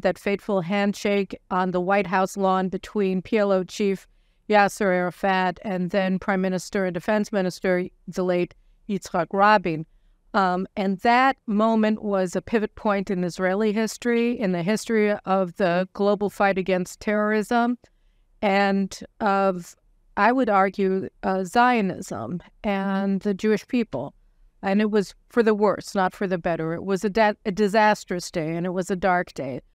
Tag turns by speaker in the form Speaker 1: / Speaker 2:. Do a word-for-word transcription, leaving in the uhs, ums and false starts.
Speaker 1: that fateful handshake on the White House lawn between P L O chief Yasser Arafat and then Prime Minister and Defense Minister, the late Yitzhak Rabin. Um, and that moment was a pivot point in Israeli history, in the history of the global fight against terrorism, and of, I would argue, uh, Zionism and the Jewish people. And it was for the worse, not for the better. It was a, da- a disastrous day, and it was a dark day.